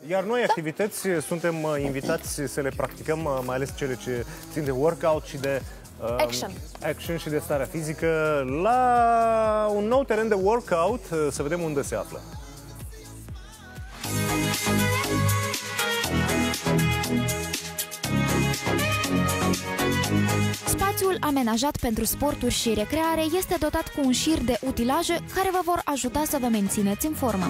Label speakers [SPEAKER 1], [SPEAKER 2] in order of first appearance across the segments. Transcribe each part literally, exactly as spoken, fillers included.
[SPEAKER 1] Iar noi activități suntem invitați să le practicăm, mai ales cele ce țin de workout și de uh,
[SPEAKER 2] action.
[SPEAKER 1] action și de starea fizică, la un nou teren de workout, să vedem unde se află.
[SPEAKER 2] Spațiul amenajat pentru sporturi și recreare este dotat cu un șir de utilaje care vă vor ajuta să vă mențineți în formă.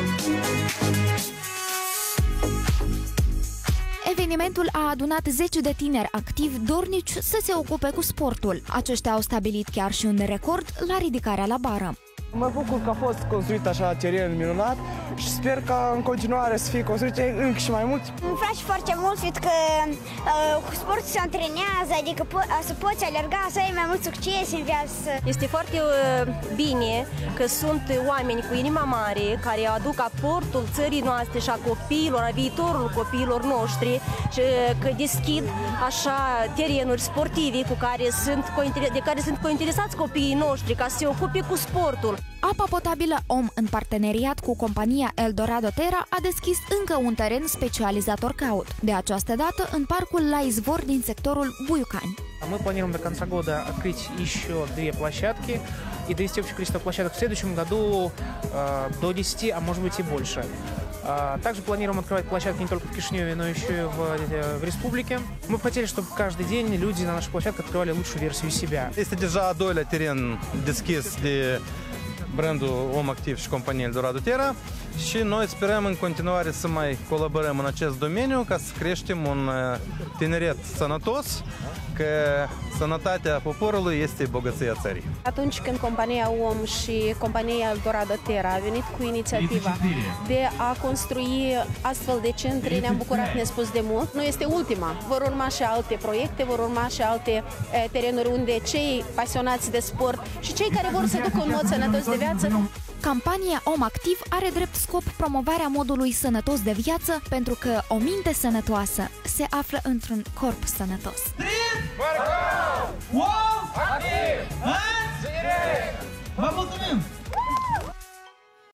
[SPEAKER 2] Evenimentul a adunat zece de tineri activi dornici să se ocupe cu sportul. Aceștia au stabilit chiar și un record la ridicarea la bară.
[SPEAKER 3] Mă bucur că a fost construit așa teren minunat și sper ca în continuare să fie construit încă și mai mult.
[SPEAKER 4] Îmi place foarte mult, fiindcă uh, sportul se antrenează, adică po să poți alerga, să ai mai mult succes în viață.
[SPEAKER 5] Este foarte uh, bine că sunt oameni cu inima mare care aduc aportul țării noastre și a copiilor, a viitorul copiilor noștri și că deschid așa terenuri sportive cu care sunt, de care sunt cointeresați copiii noștri ca să se ocupe cu sportul.
[SPEAKER 2] Apa potabilă Om, în parteneriat cu compania Eldorado Terra, a deschis încă un teren specializat workout. De această dată, în parcul La Izvor din sectorul Buiucani.
[SPEAKER 6] Мы планируем до конца года открыть еще две площадки и довести общее количество площадок в следующем году э, до десяти, а может быть и больше. А, также планируем открывать площадки не только в Кишиневе, но еще и в, в республике. Мы бы хотели, чтобы каждый день люди на наших площадках открывали лучшую версию себя.
[SPEAKER 7] Este deja a doilea teren deschis de brandul Om Activ și compania Eldorado Terra și noi sperăm în continuare să mai colaborăm în acest domeniu ca să creștem un tineret sănătos, că sănătatea poporului este bogăția țării.
[SPEAKER 8] Atunci când compania Om și compania Eldorado Terra a venit cu inițiativa de a construi astfel de centre, ne-am bucurat nespus de mult. Nu este ultima. Vor urma și alte proiecte, vor urma și alte e, terenuri unde cei pasionați de sport și cei care vor să ducă un mod sănătos de viață.
[SPEAKER 2] Campania Om Activ are drept scop promovarea modului sănătos de viață, pentru că o minte sănătoasă se află într-un corp sănătos.